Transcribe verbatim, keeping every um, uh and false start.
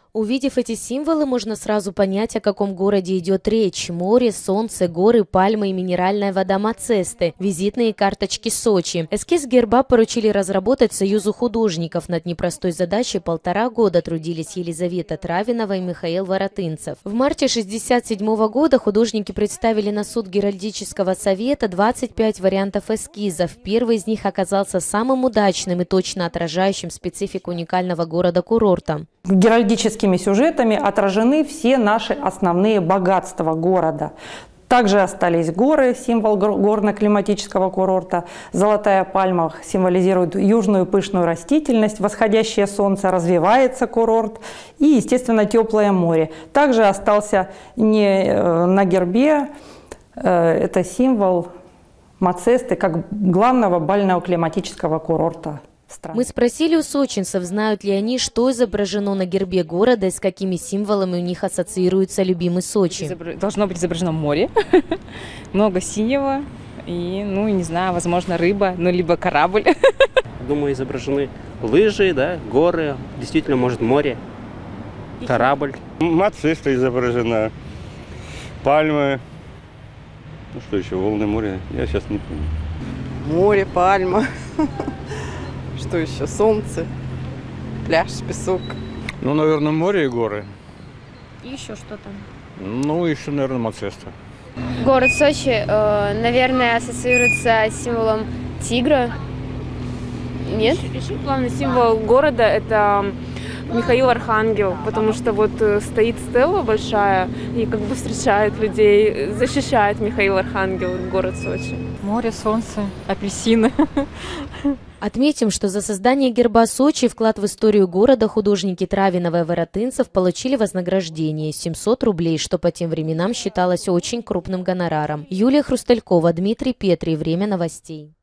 Увидев эти символы, можно сразу понять, о каком городе идет речь. Море, солнце, горы, пальмы и минеральная вода Мацесты. Визитные карточки Сочи. Эскиз герба поручили разработать Союзу художников. Над непростой задачей полтора года трудились Елизавета Травинова и Михаил Воротынцев. В марте шестьдесят седьмого года художники представили на суд Геральдического совета двадцать пять вариантов эскизов. Первый из них оказался самым удачным и точно отражающим специфику уникального города-курорта. Геральдическими сюжетами отражены все наши основные богатства города. Также остались горы, символ горно-климатического курорта. Золотая пальма символизирует южную пышную растительность, восходящее солнце, развивается курорт и, естественно, теплое море. Также остался не на гербе, это символ Мацесты как главного бально-климатического курорта. Мы спросили у сочинцев, знают ли они, что изображено на гербе города и с какими символами у них ассоциируется любимый Сочи. Должно быть изображено море, много синего и, ну, не знаю, возможно, рыба, ну, либо корабль. Думаю, изображены лыжи, да, горы, действительно, может, море, корабль. Мацеста изображена, пальмы, ну, что еще, волны моря, я сейчас не помню. Море, пальма. Что еще? Солнце, пляж, песок. Ну, наверное, море и горы. И еще что-то. Ну, еще, наверное, Мацеста. Город Сочи, э, наверное, ассоциируется с символом тигра. Нет? Еще, еще главный символ города – это Михаил Архангел, потому что вот стоит стела большая и как бы встречает людей, защищает Михаил Архангел город Сочи. Море, солнце, апельсины. Отметим, что за создание герба Сочи вклад в историю города художники Травинова и Воротынцев получили вознаграждение семьсот рублей, что по тем временам считалось очень крупным гонораром. Юлия Хрусталькова, Дмитрий Петрий. Время новостей.